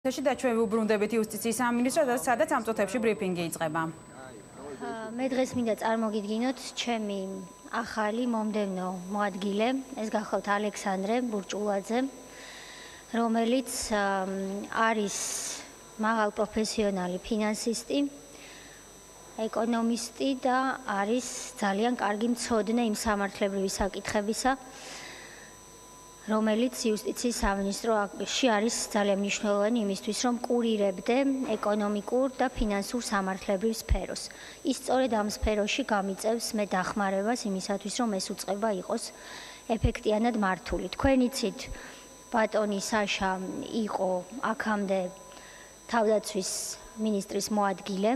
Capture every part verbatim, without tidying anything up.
და ჩვენ ვუბრუნდებით იუსტიციის სამინისტროს, სადაც ამ წუთებში ბრიფინგი იწყება. მე დღეს მინდა წარმოგიდგინოთ ჩემი ახალი მომდევნო მოადგილე, ეს გახლავთ ალექსანდრე ბურჭულაძე, რომელიც არის მაღალ პროფესიონალი ფინანსისტი, ეკონომისტი და არის ძალიან კარგი მცოდნე იმ სამართლებრივი საკითხებისა, რომელიც იუსტიციის სამინისტროში არის ძალიან მნიშვნელოვანი იმისთვის, რომ კურირებდე ეკონომიკურ და ფინანსურ სამართლებრივ სფეროს. ის სწორედ ამ სფეროში გამიწევს მე დახმარებას იმისათვის, რომ ეს უწყება იყოს ეფექტიანად მართული. თქვენ იცით, ბატონი საშა იყო აქამდე თავდაცვის მინისტრის მოადგილე,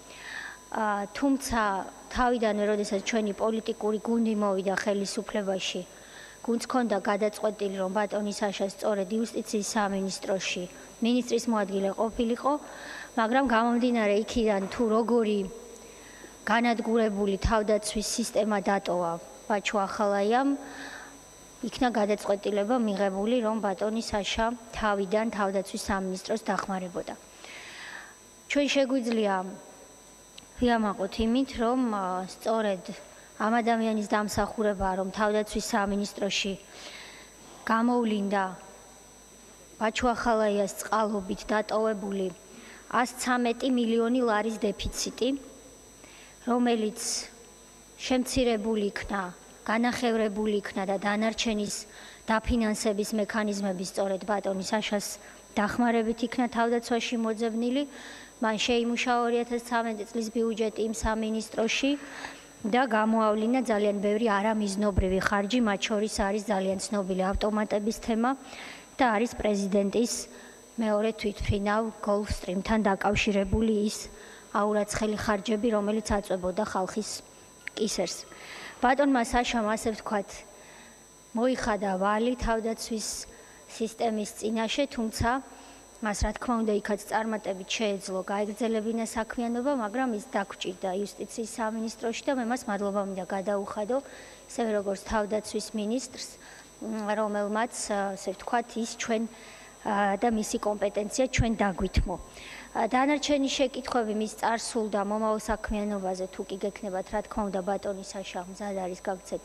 თუმცა თავიდანვე, როდესაც ჩვენი პოლიტიკური გუნდი მოვიდა ხელისუფლებაში, გუნდს ჰქონდა გადაწყვეტილი, რომ ბატონი საშა სწორედ იუსტიციის სამინისტროში მინისტრის მოადგილე ყოფილიყო, მაგრამ გამომდინარე იქიდან, თუ როგორი განადგურებული თავდაცვის სისტემა დატოვა ბაჩო ახალაიამ, იქნა გადაწყვეტილება მიღებული, რომ ბატონი საშა თავიდან თავდაცვის სამინისტროს დახმარებოდა. ჩვენ შეგვიძლია ვიამაყოთ იმით, რომ სწორედ ამ ადამიანის დამსახურებაა, რომ თავდაცვის სამინისტროში გამოვლინდა ბაჩო ახალაიას წყალობით დატოვებული ას ცამეტი მილიონი ლარის დეფიციტი, რომელიც შემცირებული იქნა, განახევრებული იქნა და დანარჩენის დაფინანსების მექანიზმები სწორედ ბატონი საშას დახმარებით იქნა თავდაცვაში მოძებნილი. მან შეიმუშავა ორი ათას ცხრამეტი წლის ბიუჯეტი იმ სამინისტროში და გამოავლინა ძალიან ბევრი არამიზნობრივი ხარჯი, მათ შორის არის ძალიან ცნობილი ავტომატების თემა და არის პრეზიდენტის მეორე თვითმფრინავ გოლფსტრიმთან დაკავშირებული ის აურაცხელი ხარჯები, რომელიც აწვებოდა ხალხის კისერს. ბატონმა საშამ, ასე ვთქვათ, მოიხადა ვალი თავდაცვის სისტემის წინაშე, თუმცა მას რა თქმა უნდა იქაც წარმატებით შეეძლო გაეგრძელებინა საქმიანობა, მაგრამ ის დაგჭირდა იუსტიციის სამინისტროში და მე მას მადლობა მინდა გადაუხადო, ისევე როგორც თავდაცვის მინისტრს, რომელმაც, ასე ვთქვათ, ის ჩვენ და მისი კომპეტენცია ჩვენ დაგვითმო. დანარჩენი შეკითხვები მის წარსულ და მომავალ საქმიანობაზე თუ კი გექნებათ, რა თქმა უნდა, ბატონი საშა მზად არის გაგცეთ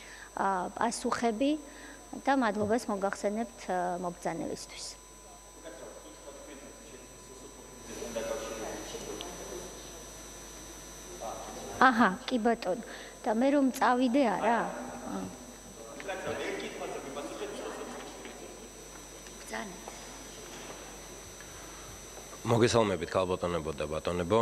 პასუხები და მადლობას მოგახსენებთ მობრძანებისთვის. აჰა, კი ბატონო. და მე რომ წავიდე არა? მოგესალმებით ქალბატონებო და ბატონებო.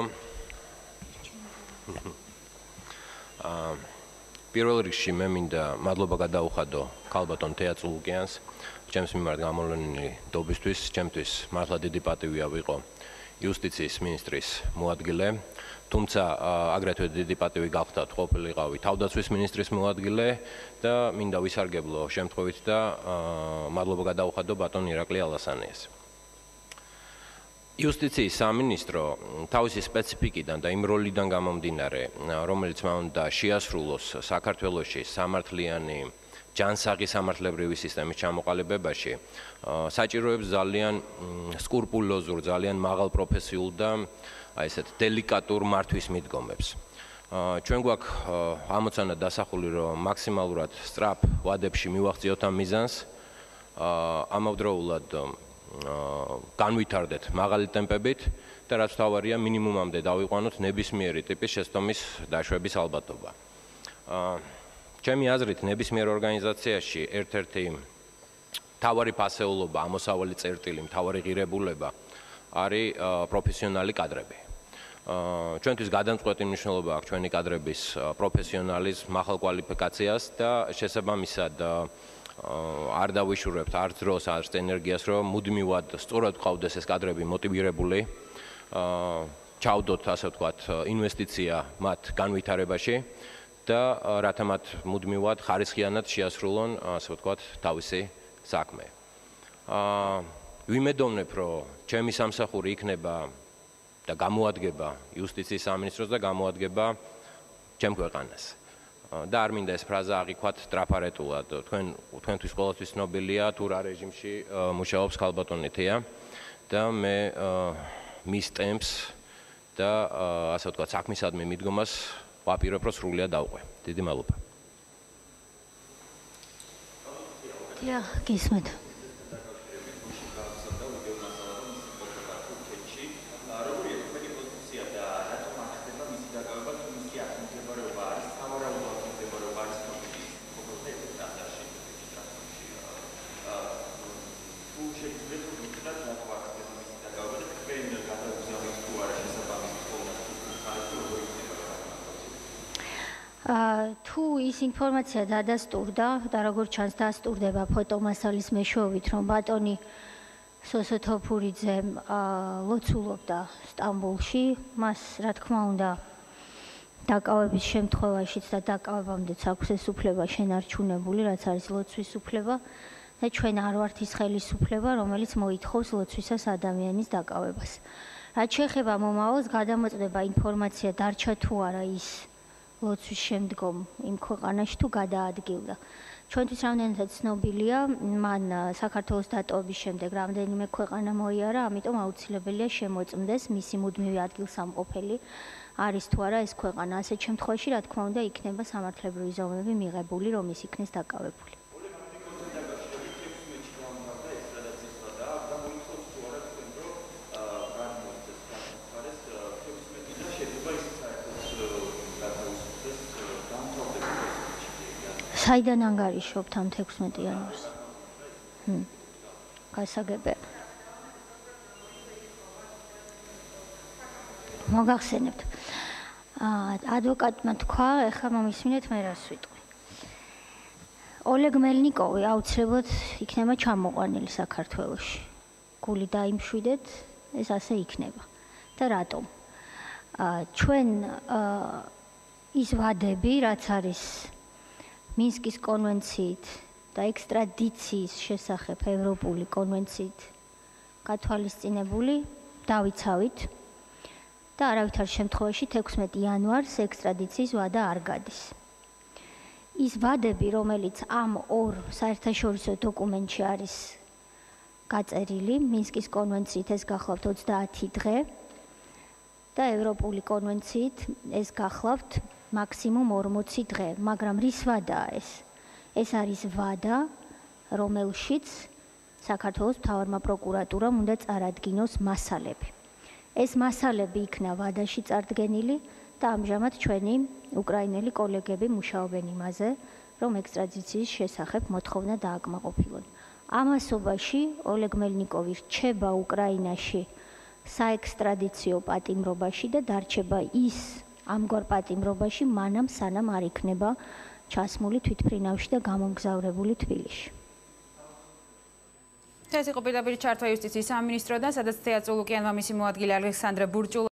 აა პირველ რიგში მე მინდა მადლობა გადაუხადო ქალბატონ თეატრ ლუკიანს, ჩემს მიმართ გამოვლენილი დობისთვის, ჩემთვის მართლა დიდი პატივია ვიყო იუსტიციის მინისტრის მოადგილე, თუმცა აგრეთვე დიდი პატივი გავხდათ ყოფილიყავი თავდაცვის მინისტრის მოადგილე და მინდა ვისარგებლო შემთხვევით და მადლობა გადაუხადო ბატონ ირაკლი ალასანიას. იუსტიციის სამინისტრო თავისი სპეციფიკიდან და იმ როლიდან გამომდინარე, რომელიც მან უნდა შეასრულოს საქართველოში სამართლიანი ჯანსაღი სამართლებრივი სისტემის ჩამოყალიბებაში, საჭიროებს ძალიან სკრუპულოზურ, ძალიან მაღალ პროფესიულ და აი ესეთ დელიკატურ მართვის მიდგომებს. ჩვენ გვაქვს ამოცანა დასახული, რომ მაქსიმალურად სწრაფ ვადებში მივახციოთ ამ მიზანს, ამავდროულად განვითარდეთ მაღალი ტემპებით და რაც თავარია მინიმუმამდე დავიყვანოთ ნებისმიერი ტიპის შეცდომის დაშვების ალბათობა. ჩემი აზრით, ნებისმიერ ორგანიზაციაში ერთ-ერთი მთავარი ფასეულობა, ამოსავალი წერტილი, მთავარი ღირებულება არის პროფესიონალი კადრები. ჩვენთვის გადამწყვეტი მნიშვნელობა აქვს ჩვენი კადრების პროფესიონალიზმს, მაღალ კვალიფიკაციას და შესაბამისად არ დავიშურებთ არც დროს, არც ენერგიას, რომ მუდმივად სწორად ყავდეს ეს კადრები მოტივირებული, ჩავდოთ, ასე ვთქვათ, ინვესტიცია მათ განვითარებაში და რათა მათ მუდმივად ხარისხიანად შეასრულონ, ასე ვთქვათ, თავისი საქმე. ვიმედოვნებ, რომ ჩემი სამსახური იქნება და გამოადგება იუსტიციის სამინისტროს და გამოადგება ჩემ ქვეყანას. და არ მინდა ეს ფრაზა აღიქვათ ტრაფარეტულად. თქვენ თქვენთვის ყოველთვის ცნობილია თუ რა რეჟიმში მუშაობს ქალბატონი თეა და მე მის ტემპს და ასე ვთქვათ, საქმისადმი მიდგომას ვაპირებ, რომ სრულად დავყვე. დიდი მადლობა. დიახ, გისმენთ. თუ ის ინფორმაცია დადასტურდა და როგორც ჩანს დასტურდება ფოტომასალის მეშვეობით, რომ ბატონი სოსო თოფურიძე ლოცულობდა სტამბოლში, მას რა თქმა უნდა დაკავების შემთხვევაშიც და დაკავებამდეც აქვს ეს უფლება შენარჩუნებული, რაც არის ლოცვის უფლება და ჩვენ არ ვართ ის ხელისუფლება, რომელიც მოითხოვს ლოცვისას ადამიანის დაკავებას. რაც შეეხება მომავალს, გადამოწდება ინფორმაცია დარჩა თუ არა ის ლოცვის შემდგომ იმ ქვეყანაში თუ გადაადგილდა. ჩვენთვის რამდენადაც ცნობილია, მან საქართველოს დატოვების შემდეგ რამდენიმე ქვეყანა მოიარა, ამიტომ აუცილებელია შემოწმდეს მისი მუდმივი ადგილსამყოფელი არის თუ არა ეს ქვეყანა. ასეთ შემთხვევაში, რა თქმა უნდა, იქნება სამართლებრივი ზომები მიღებული, რომ ის იქნეს დაკავებული. საიდან ანგარიშობთ ამ თექვსმეტ იანვარს? ჰმ. გასაგებია. მოგახსენებთ. აა ადვოკატმა თქვა, ეხლა მომისმინეთ მე რას ვიტყვი. ოლეგ მელნიკოვი აუცილებლად იქნება ჩამოყვანილი საქართველოში. გული დაიმშვიდეთ, ეს ასე იქნება. და რატომ? აა ჩვენ აა ის ვადები, რაც არის მინსკის კონვენციით და ექსტრადიციის შესახებ ევროპული კონვენციით გათვალისწინებული დავიცავით და არავითარ შემთხვევაში თექვსმეტ იანვარს ექსტრადიციის ვადა არ გადის. ის ვადები, რომელიც ამ ორ საერთაშორისო დოკუმენტში არის გაწერილი, მინსკის კონვენციით ეს გახლავთ ოცდაათი დღე და ევროპული კონვენციით ეს გახლავთ მაქსიმუმ ორმოცი დღე, მაგრამ რის ვადაა ეს? ეს არის ვადა, რომელშიც საქართველოს მთავარმა პროკურატურამ უნდა წარადგინოს მასალები. ეს მასალები იქნა ვადაში წარდგენილი და ამჟამად ჩვენი უკრაინელი კოლეგები მუშაობენ იმაზე, რომ ექსტრადიციის შესახებ მოთხოვნა დააკმაყოფილონ. ამასობაში ოლეგ მელნიკოვი რჩება უკრაინაში საექსტრადიციო პატიმრობაში და დარჩება ის ამგვარ პატიმრობაში მანამ სანამ არ იქნება ჩასმული თვითმფრინავში და გამომგზავრებული თბილისში. ეს იყო პირდაპირ ჩართვა იუსტიციის სამინისტროდან, სადაც თეა წულუკიანმა მისი მოადგილე ალექსანდრე ბურჭულა